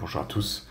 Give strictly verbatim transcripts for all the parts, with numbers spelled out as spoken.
Bonjour à tous.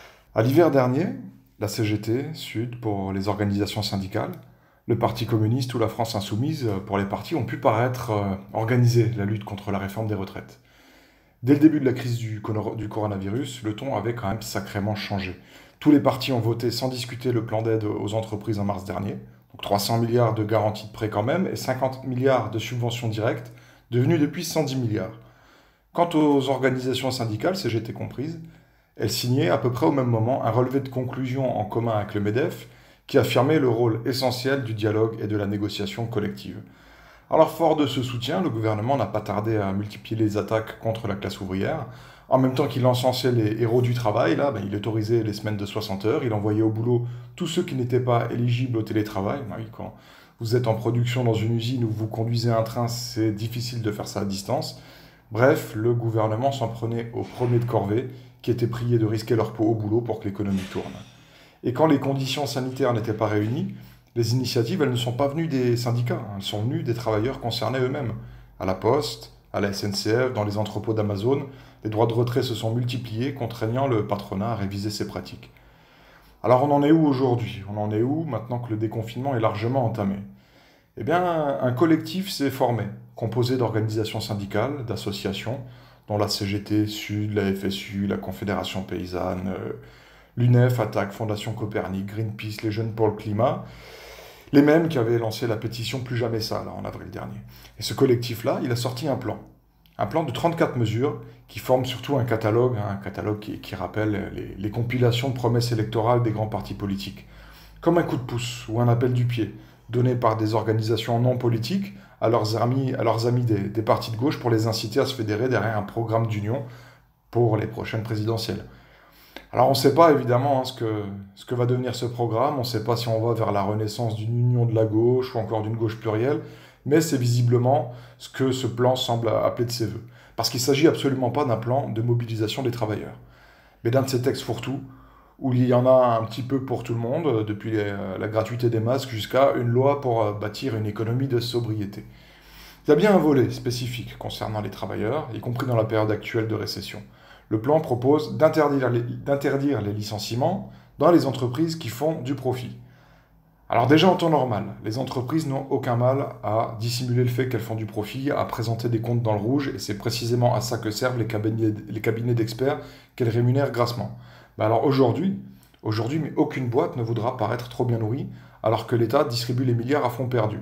À l'hiver dernier, la C G T, Sud pour les organisations syndicales, le Parti communiste ou la France insoumise pour les partis ont pu paraître euh, organiser la lutte contre la réforme des retraites. Dès le début de la crise du, cono- du coronavirus, le ton avait quand même sacrément changé. Tous les partis ont voté sans discuter le plan d'aide aux entreprises en mars dernier, donc trois cents milliards de garanties de prêts quand même, et cinquante milliards de subventions directes, devenues depuis cent dix milliards. Quant aux organisations syndicales, C G T comprises, elles signaient à peu près au même moment un relevé de conclusion en commun avec le MEDEF qui affirmait le rôle essentiel du dialogue et de la négociation collective. Alors fort de ce soutien, le gouvernement n'a pas tardé à multiplier les attaques contre la classe ouvrière. En même temps qu'il encensait les héros du travail, là, ben, il autorisait les semaines de soixante heures, il envoyait au boulot tous ceux qui n'étaient pas éligibles au télétravail. Ben oui, quand vous êtes en production dans une usine ou vous conduisez un train, c'est difficile de faire ça à distance. Bref, le gouvernement s'en prenait aux premiers de corvée, qui étaient priés de risquer leur peau au boulot pour que l'économie tourne. Et quand les conditions sanitaires n'étaient pas réunies, les initiatives, elles ne sont pas venues des syndicats, elles sont venues des travailleurs concernés eux-mêmes. À la Poste, à la S N C F, dans les entrepôts d'Amazon, les droits de retrait se sont multipliés, contraignant le patronat à réviser ses pratiques. Alors on en est où aujourd'hui? On en est où maintenant que le déconfinement est largement entamé? Eh bien, un collectif s'est formé, composé d'organisations syndicales, d'associations, dont la C G T, Sud, la F S U, la Confédération paysanne, euh, l'U N E F, Attaque, Fondation Copernic, Greenpeace, les Jeunes pour le Climat, les mêmes qui avaient lancé la pétition Plus jamais ça, là, en avril dernier. Et ce collectif-là, il a sorti un plan. Un plan de trente-quatre mesures qui forme surtout un catalogue, hein, un catalogue qui, qui rappelle les, les compilations de promesses électorales des grands partis politiques. Comme un coup de pouce ou un appel du pied, donné par des organisations non politiques à leurs amis, à leurs amis des, des partis de gauche pour les inciter à se fédérer derrière un programme d'union pour les prochaines présidentielles. Alors on ne sait pas évidemment hein, ce, que, ce que va devenir ce programme, on ne sait pas si on va vers la renaissance d'une union de la gauche ou encore d'une gauche plurielle, mais c'est visiblement ce que ce plan semble appeler de ses voeux. Parce qu'il ne s'agit absolument pas d'un plan de mobilisation des travailleurs, mais d'un de ces textes fourre-tout, où il y en a un petit peu pour tout le monde, depuis les, la gratuité des masques jusqu'à une loi pour bâtir une économie de sobriété. Il y a bien un volet spécifique concernant les travailleurs, y compris dans la période actuelle de récession. Le plan propose d'interdire les, d'interdire les licenciements dans les entreprises qui font du profit. Alors déjà en temps normal, les entreprises n'ont aucun mal à dissimuler le fait qu'elles font du profit, à présenter des comptes dans le rouge, et c'est précisément à ça que servent les cabinets, les cabinets d'experts qu'elles rémunèrent grassement. Ben alors aujourd'hui, aujourd'hui, mais aucune boîte ne voudra paraître trop bien nourrie, alors que l'État distribue les milliards à fonds perdus.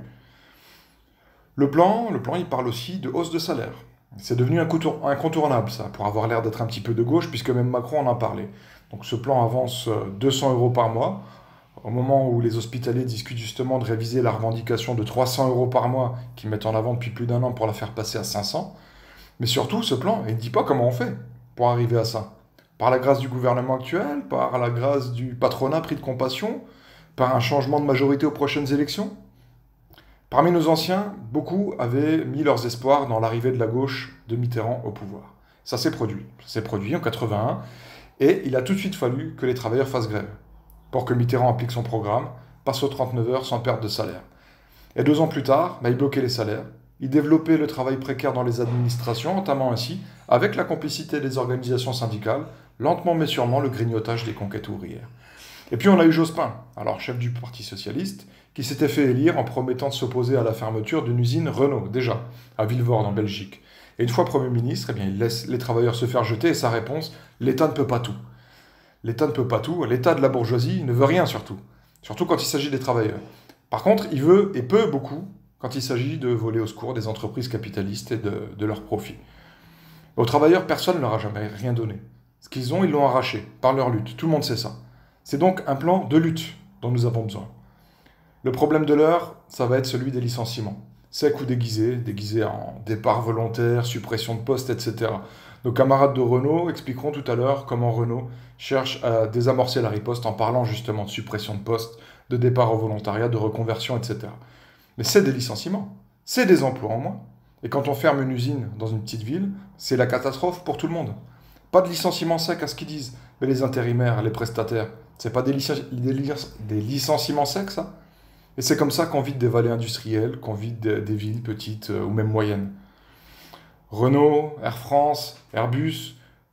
Le plan, le plan, il parle aussi de hausse de salaire. C'est devenu incontournable, ça, pour avoir l'air d'être un petit peu de gauche, puisque même Macron en a parlé. Donc ce plan avance deux cents euros par mois, au moment où les hospitaliers discutent justement de réviser la revendication de trois cents euros par mois qu'ils mettent en avant depuis plus d'un an pour la faire passer à cinq cents. Mais surtout, ce plan, il ne dit pas comment on fait pour arriver à ça. Par la grâce du gouvernement actuel, par la grâce du patronat pris de compassion, par un changement de majorité aux prochaines élections. Parmi nos anciens, beaucoup avaient mis leurs espoirs dans l'arrivée de la gauche de Mitterrand au pouvoir. Ça s'est produit. Ça s'est produit en quatre-vingt-un, et il a tout de suite fallu que les travailleurs fassent grève pour que Mitterrand applique son programme, passe aux trente-neuf heures sans perte de salaire. Et deux ans plus tard, bah, il bloquait les salaires, il développait le travail précaire dans les administrations, entamant ainsi, avec la complicité des organisations syndicales, lentement mais sûrement le grignotage des conquêtes ouvrières. Et puis on a eu Jospin, alors chef du Parti socialiste, qui s'était fait élire en promettant de s'opposer à la fermeture d'une usine Renault, déjà, à Vilvoorde en Belgique. Et une fois Premier ministre, eh bien, il laisse les travailleurs se faire jeter, et sa réponse, l'État ne peut pas tout. L'État ne peut pas tout, l'État de la bourgeoisie ne veut rien surtout, surtout quand il s'agit des travailleurs. Par contre, il veut et peut beaucoup quand il s'agit de voler au secours des entreprises capitalistes et de, de leurs profits. Aux travailleurs, personne ne leur a jamais rien donné. Ce qu'ils ont, ils l'ont arraché, par leur lutte, tout le monde sait ça. C'est donc un plan de lutte dont nous avons besoin. Le problème de l'heure, ça va être celui des licenciements. Secs ou déguisés, déguisés en départ volontaire, suppression de postes, et cetera. Nos camarades de Renault expliqueront tout à l'heure comment Renault cherche à désamorcer la riposte en parlant justement de suppression de postes, de départ au volontariat, de reconversion, et cetera. Mais c'est des licenciements, c'est des emplois en moins. Et quand on ferme une usine dans une petite ville, c'est la catastrophe pour tout le monde. Pas de licenciements secs à ce qu'ils disent, mais les intérimaires, les prestataires, c'est pas des, licen- des, lic- des licenciements secs ça? Et c'est comme ça qu'on vide des vallées industrielles, qu'on vide des, des villes petites euh, ou même moyennes. Renault, Air France, Airbus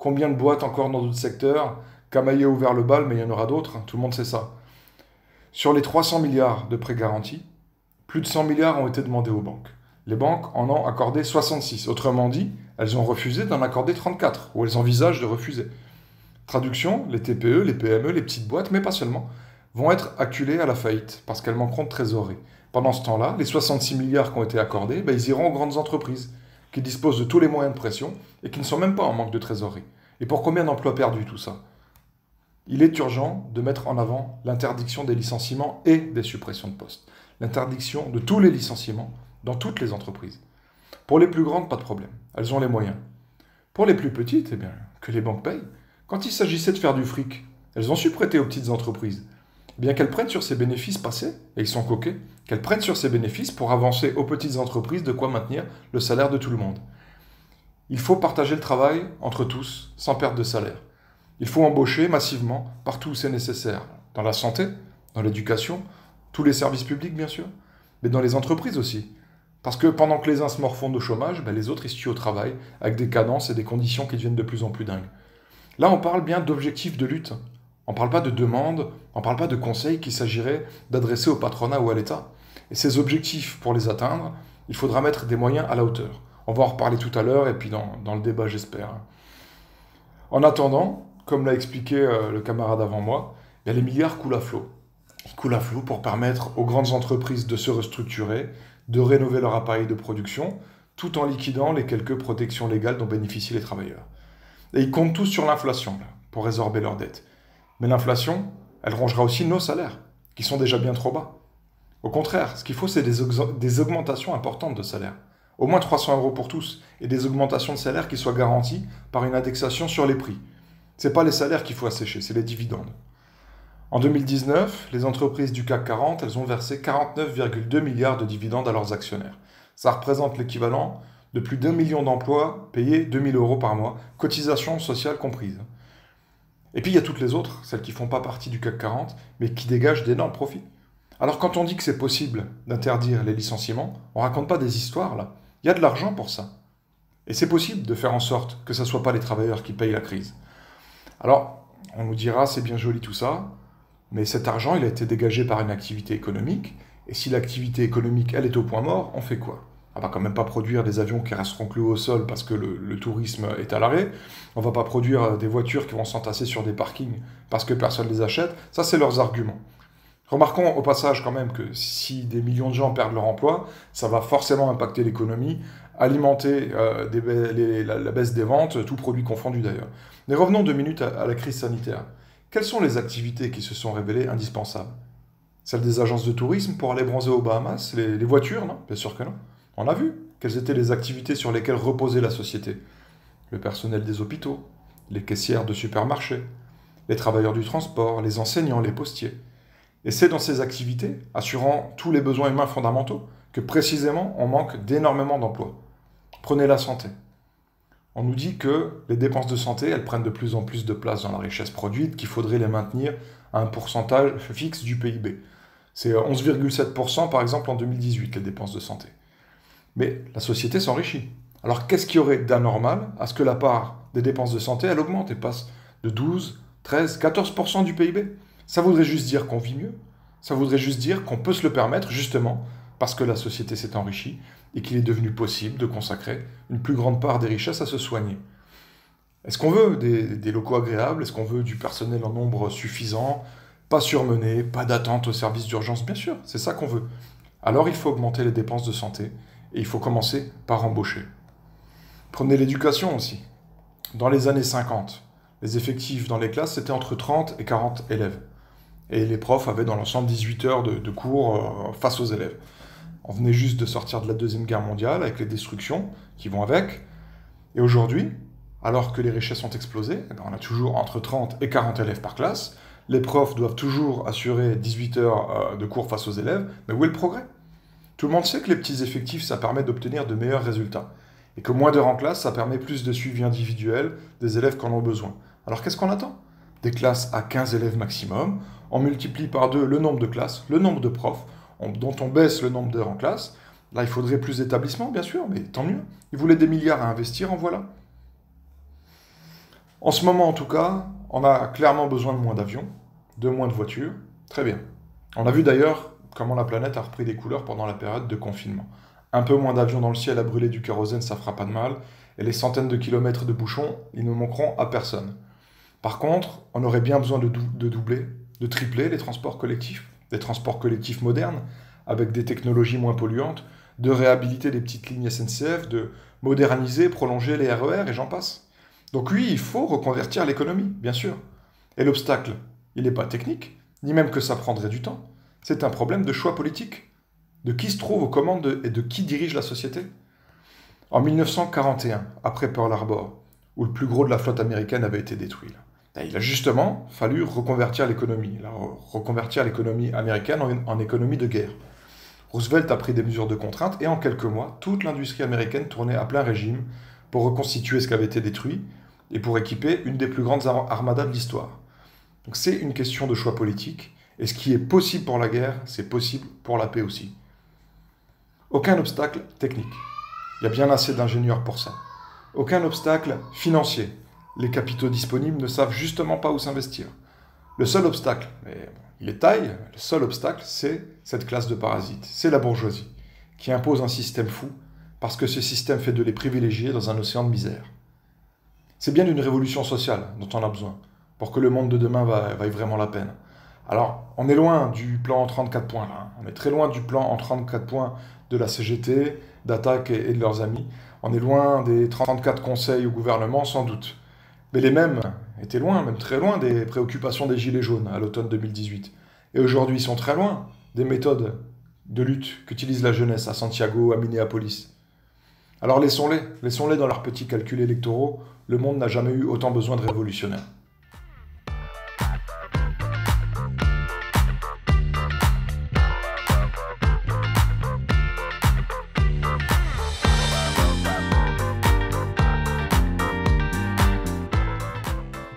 Combien de boîtes encore dans d'autres secteurs? Camaillé a ouvert le bal, mais il y en aura d'autres, tout le monde sait ça. Sur les trois cents milliards de prêts garantis, plus de cent milliards ont été demandés aux banques. Les banques en ont accordé soixante-six. Autrement dit, elles ont refusé d'en accorder trente-quatre, ou elles envisagent de refuser. Traduction, les T P E, les P M E, les petites boîtes, mais pas seulement, vont être acculées à la faillite parce qu'elles manqueront de trésorerie. Pendant ce temps-là, les soixante-six milliards qui ont été accordés, ben, ils iront aux grandes entreprises qui disposent de tous les moyens de pression et qui ne sont même pas en manque de trésorerie. Et pour combien d'emplois perdus tout ça? Il est urgent de mettre en avant l'interdiction des licenciements et des suppressions de postes. L'interdiction de tous les licenciements dans toutes les entreprises. Pour les plus grandes, pas de problème. Elles ont les moyens. Pour les plus petites, eh bien, que les banques payent. Quand il s'agissait de faire du fric, elles ont su prêter aux petites entreprises. Eh bien qu'elles prennent sur ces bénéfices passés, et ils sont coquets, qu'elles prennent sur ces bénéfices pour avancer aux petites entreprises de quoi maintenir le salaire de tout le monde. Il faut partager le travail entre tous, sans perte de salaire. Il faut embaucher massivement partout où c'est nécessaire. Dans la santé, dans l'éducation, tous les services publics bien sûr, mais dans les entreprises aussi. Parce que pendant que les uns se morfondent au chômage, ben les autres ils se tuent au travail, avec des cadences et des conditions qui deviennent de plus en plus dingues. Là on parle bien d'objectifs de lutte. On ne parle pas de demandes, on ne parle pas de conseils qu'il s'agirait d'adresser au patronat ou à l'État. Et ces objectifs, pour les atteindre, il faudra mettre des moyens à la hauteur. On va en reparler tout à l'heure et puis dans, dans le débat j'espère. En attendant, comme l'a expliqué euh, le camarade avant moi, il y a les milliards coulent à flot. Ils coulent à flot pour permettre aux grandes entreprises de se restructurer, de rénover leur appareil de production, tout en liquidant les quelques protections légales dont bénéficient les travailleurs. Et ils comptent tous sur l'inflation là, pour résorber leurs dettes. Mais l'inflation, elle rongera aussi nos salaires, qui sont déjà bien trop bas. Au contraire, ce qu'il faut, c'est des, des augmentations importantes de salaire. Au moins trois cents euros pour tous, et des augmentations de salaire qui soient garanties par une indexation sur les prix. Ce n'est pas les salaires qu'il faut assécher, c'est les dividendes. En deux mille dix-neuf, les entreprises du C A C quarante, elles ont versé quarante-neuf virgule deux milliards de dividendes à leurs actionnaires. Ça représente l'équivalent de plus d'un million d'emplois payés deux mille euros par mois, cotisations sociales comprises. Et puis il y a toutes les autres, celles qui ne font pas partie du C A C quarante, mais qui dégagent d'énormes profits. Alors quand on dit que c'est possible d'interdire les licenciements, on ne raconte pas des histoires là. Il y a de l'argent pour ça. Et c'est possible de faire en sorte que ce ne soit pas les travailleurs qui payent la crise. Alors, on nous dira, c'est bien joli tout ça, mais cet argent, il a été dégagé par une activité économique, et si l'activité économique, elle est au point mort, on fait quoi? On va quand même pas produire des avions qui resteront cloués au sol parce que le, le tourisme est à l'arrêt. On va pas produire des voitures qui vont s'entasser sur des parkings parce que personne ne les achète. Ça, c'est leurs arguments. Remarquons au passage quand même que si des millions de gens perdent leur emploi, ça va forcément impacter l'économie, alimenter euh, des, les, la, la baisse des ventes, tout produit confondu d'ailleurs. Mais revenons deux minutes à, à la crise sanitaire. Quelles sont les activités qui se sont révélées indispensables? Celles des agences de tourisme pour aller bronzer aux Bahamas? Les, les voitures, non? Bien sûr que non. On a vu quelles étaient les activités sur lesquelles reposait la société. Le personnel des hôpitaux, les caissières de supermarchés, les travailleurs du transport, les enseignants, les postiers. Et c'est dans ces activités, assurant tous les besoins humains fondamentaux, que précisément on manque d'énormément d'emplois. Prenez la santé. On nous dit que les dépenses de santé, elles prennent de plus en plus de place dans la richesse produite, qu'il faudrait les maintenir à un pourcentage fixe du P I B. C'est onze virgule sept pour cent par exemple en deux mille dix-huit, les dépenses de santé. Mais la société s'enrichit. Alors qu'est-ce qu'il y aurait d'anormal à ce que la part des dépenses de santé, elle augmente et passe de douze, treize, quatorze pour cent du P I B? Ça voudrait juste dire qu'on vit mieux. Ça voudrait juste dire qu'on peut se le permettre, justement, parce que la société s'est enrichie et qu'il est devenu possible de consacrer une plus grande part des richesses à se soigner. Est-ce qu'on veut des, des locaux agréables? Est-ce qu'on veut du personnel en nombre suffisant? Pas surmené, pas d'attente au service d'urgence? Bien sûr, c'est ça qu'on veut. Alors il faut augmenter les dépenses de santé et il faut commencer par embaucher. Prenez l'éducation aussi. Dans les années cinquante, les effectifs dans les classes, c'était entre trente et quarante élèves. Et les profs avaient dans l'ensemble dix-huit heures de, de cours euh, face aux élèves. On venait juste de sortir de la Deuxième Guerre mondiale avec les destructions qui vont avec. Et aujourd'hui, alors que les richesses ont explosé, eh ben on a toujours entre trente et quarante élèves par classe. Les profs doivent toujours assurer dix-huit heures euh, de cours face aux élèves. Mais où est le progrès? Tout le monde sait que les petits effectifs, ça permet d'obtenir de meilleurs résultats. Et que moins d'heures en classe, ça permet plus de suivi individuel des élèves qui en ont besoin. Alors qu'est-ce qu'on attend? Des classes à quinze élèves maximum. On multiplie par deux le nombre de classes, le nombre de profs, on, dont on baisse le nombre d'heures en classe. Là, il faudrait plus d'établissements, bien sûr, mais tant mieux. Ils voulaient des milliards à investir, en voilà. En ce moment, en tout cas, on a clairement besoin de moins d'avions, de moins de voitures. Très bien. On a vu d'ailleurs comment la planète a repris des couleurs pendant la période de confinement. Un peu moins d'avions dans le ciel à brûler du kérosène, ça fera pas de mal. Et les centaines de kilomètres de bouchons, ils ne manqueront à personne. Par contre, on aurait bien besoin de, dou de doubler, de tripler les transports collectifs, des transports collectifs modernes, avec des technologies moins polluantes, de réhabiliter les petites lignes S N C F, de moderniser, prolonger les R E R, et j'en passe. Donc oui, il faut reconvertir l'économie, bien sûr. Et l'obstacle, il n'est pas technique, ni même que ça prendrait du temps. C'est un problème de choix politique. De qui se trouve aux commandes de, et de qui dirige la société. En mille neuf cent quarante et un, après Pearl Harbor, où le plus gros de la flotte américaine avait été détruit, là, il a justement fallu reconvertir l'économie, reconvertir l'économie américaine en, en économie de guerre. Roosevelt a pris des mesures de contrainte et en quelques mois, toute l'industrie américaine tournait à plein régime pour reconstituer ce qui avait été détruit et pour équiper une des plus grandes armadas de l'histoire. Donc c'est une question de choix politique, et ce qui est possible pour la guerre, c'est possible pour la paix aussi. Aucun obstacle technique. Il y a bien assez d'ingénieurs pour ça. Aucun obstacle financier. Les capitaux disponibles ne savent justement pas où s'investir. Le seul obstacle, mais bon, il est taille, le seul obstacle, c'est cette classe de parasites, c'est la bourgeoisie, qui impose un système fou, parce que ce système fait de les privilégiés dans un océan de misère. C'est bien d'une révolution sociale dont on a besoin, pour que le monde de demain vaille vraiment la peine. Alors, on est loin du plan en trente-quatre points, là. On est très loin du plan en trente-quatre points de la C G T, d'Attaque et de leurs amis. On est loin des trente-quatre conseils au gouvernement, sans doute. Mais les mêmes étaient loin, même très loin, des préoccupations des Gilets jaunes à l'automne deux mille dix-huit. Et aujourd'hui, ils sont très loin des méthodes de lutte qu'utilise la jeunesse à Santiago, à Minneapolis. Alors laissons-les, laissons-les dans leurs petits calculs électoraux. Le monde n'a jamais eu autant besoin de révolutionnaires.